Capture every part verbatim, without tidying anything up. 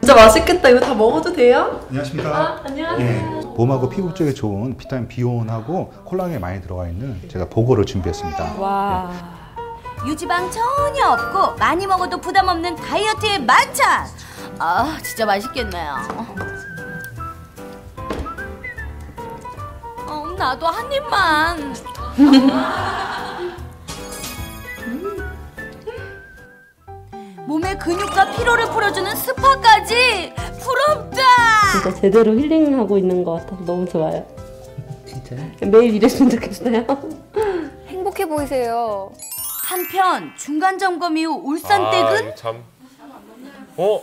진짜 맛있겠다. 이거 다 먹어도 돼요? 안녕하십니까. 아, 안녕하세요. 예, 몸하고 피부 쪽에 좋은 비타민 비온하고 콜라겐이 많이 들어가 있는 제가 보고를 준비했습니다. 와. 예. 유지방 전혀 없고 많이 먹어도 부담 없는 다이어트의 만찬. 아, 진짜 맛있겠네요. 어, 나도 한 입만. 몸의 근육과 피로를 풀어주는 스파까지. 부럽다. 진짜 제대로 힐링하고 있는 것 같아서 너무 좋아요. 진짜요? 매일 이랬으면 좋겠어요. 행복해 보이세요. 한편 중간 점검 이후 울산댁은 아, 참. 어?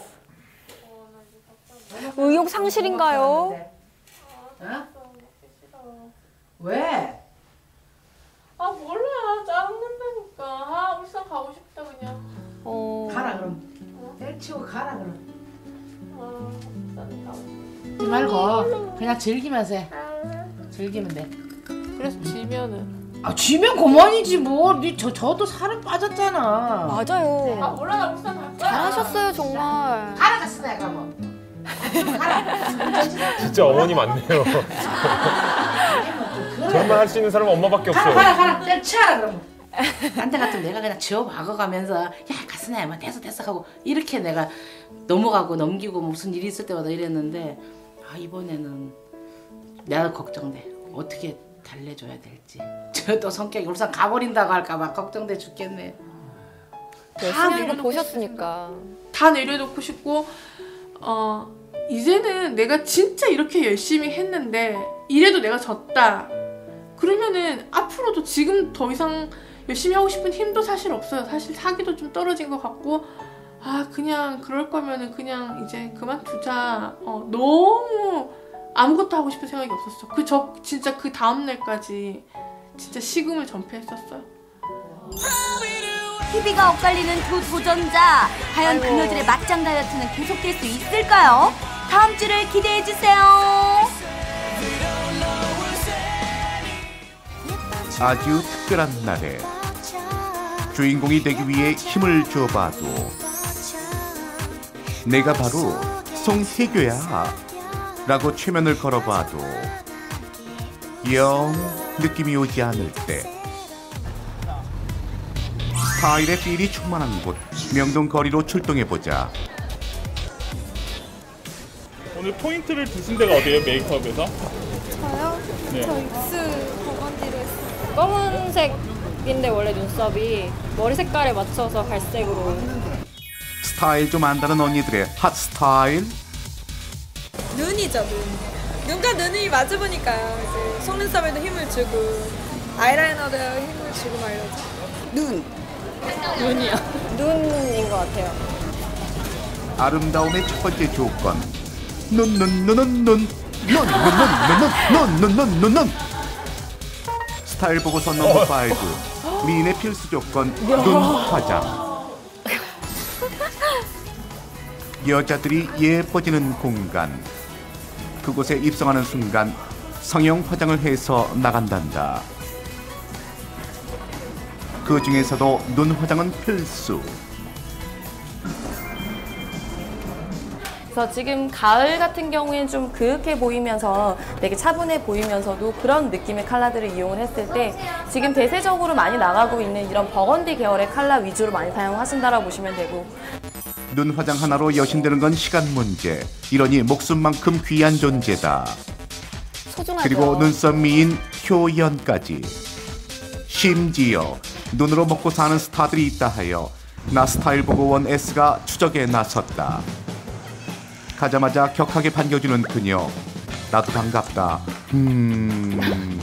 의욕 상실인가요? 어? 왜? 아 몰라. 짜증난다니까. 아 울산 가고 싶다 그냥. 어... 가라 그럼. 때려치고 가라 그럼. 아 울산 가고 싶다. 하지 말고 그냥 즐기면서 해. 즐기면 돼. 그래서 지면은. 아 쥐면 그만이지 뭐. 니 저 저도 살은 빠졌잖아. 맞아요. 아 몰라 나 울산 갈 거야. 잘하셨어요 정말. 가라 갔어 내가 뭐. 가라. 진짜 어머니 맞네요. 정말 할 수 있는 사람은 엄마밖에 가라 없어요. 가라 가라. 때려치라 그러면. 딴데 같으면 내가 그냥 지어 박아가면서 야 가스나야 뭐 됐어 됐어 하고 이렇게 내가 넘어가고 넘기고 무슨 일이 있을 때마다 이랬는데 아 이번에는 내가 걱정돼. 어떻게 달래줘야 될지. 저 또 성격이 울산 가버린다고 할까 봐 걱정돼 죽겠네. 열심히 하는 거 보셨으니까. 다 내려놓고 싶고 어 이제는 내가 진짜 이렇게 열심히 했는데 이래도 내가 졌다. 그러면은 앞으로도 지금 더 이상 열심히 하고 싶은 힘도 사실 없어요. 사실 사기도 좀 떨어진 것 같고 아 그냥 그럴 거면은 그냥 이제 그만두자. 어 너무 아무것도 하고 싶은 생각이 없었어. 그 저 진짜 그 다음 날까지 진짜 식음을 전폐했었어요. 티비가 엇갈리는 두 도전자. 과연 아이고. 그녀들의 막장 다이어트는 계속될 수 있을까요? 다음 주를 기대해주세요. 아주 특별한 날에 주인공이 되기 위해 힘을 줘봐도 내가 바로 송혜교야 라고 최면을 걸어봐도 영 느낌이 오지 않을 때 스타일의 필이 충만한 곳 명동 거리로 출동해보자. 오늘 포인트를 두신 데가 어디예요? 메이크업에서? 저요? 네. 저 입술 버건디로 했어요. 검은색인데 원래 눈썹이 머리 색깔에 맞춰서 갈색으로. 스타일 좀 안다는 언니들의 핫 스타일. 눈이죠, 눈. 눈과 눈이 맞아보니까요. 이제 속눈썹에도 힘을 주고 아이라이너도 힘을 주고 막 이러죠. 눈. 눈이요. 눈인 것 같아요. 아름다움의 첫 번째 조건. 눈, 눈, 눈, 눈, 눈. 눈, 눈, 눈, 눈, 눈, 눈, 눈, 눈. 스타일 보고서 넘버 파이브. 미인의 필수 조건, 눈 화장. 여자들이 예뻐지는 공간. 그곳에 입성하는 순간 성형 화장을 해서 나간단다. 그 중에서도 눈 화장은 필수. 그래서 지금 가을 같은 경우에는 좀 그윽해 보이면서 되게 차분해 보이면서도 그런 느낌의 컬러들을 이용을 했을 때 지금 대세적으로 많이 나가고 있는 이런 버건디 계열의 컬러 위주로 많이 사용하신다라고 보시면 되고, 눈 화장 하나로 여신되는 건 시간 문제. 이러니 목숨만큼 귀한 존재다. 소중하죠. 그리고 눈썹 미인 효연까지. 심지어 눈으로 먹고 사는 스타들이 있다 하여 나 스타일 보고 원 S가 추적에 나섰다. 가자마자 격하게 반겨주는 그녀. 나도 반갑다. 음...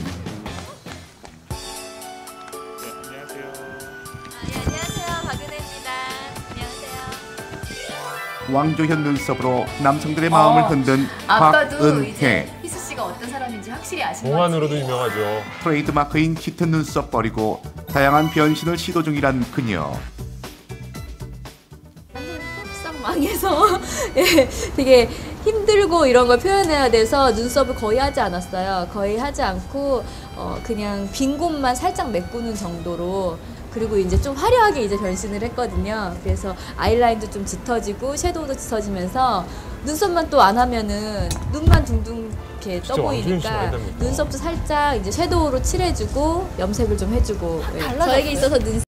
왕조현 눈썹으로 남성들의 마음을 어, 흔든 아빠도 곽은혜. 이제 희수 씨가 어떤 사람인지 확실히 아시는 거지. 동안으로도 유명하죠. 트레이드마크인 짙은 눈썹 버리고 다양한 변신을 시도 중이란 그녀. 싹 망해서 예, 되게 힘들고 이런 걸 표현해야 돼서 눈썹을 거의 하지 않았어요. 거의 하지 않고 어, 그냥 빈 곳만 살짝 메꾸는 정도로. 그리고 이제 좀 화려하게 이제 변신을 했거든요. 그래서 아이라인도 좀 짙어지고 섀도우도 짙어지면서 눈썹만 또 안 하면은 눈만 둥둥 이렇게 떠 진짜 완전히 보이니까 심하게 됩니다. 눈썹도 살짝 이제 섀도우로 칠해주고 염색을 좀 해주고 예, 달라졌어요? 저에게 있어서 눈